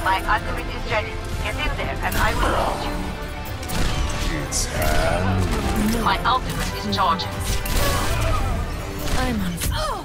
My ultimate is ready. Get in there and I will assist you. It's hand. My ultimate is charging. I'm on fire.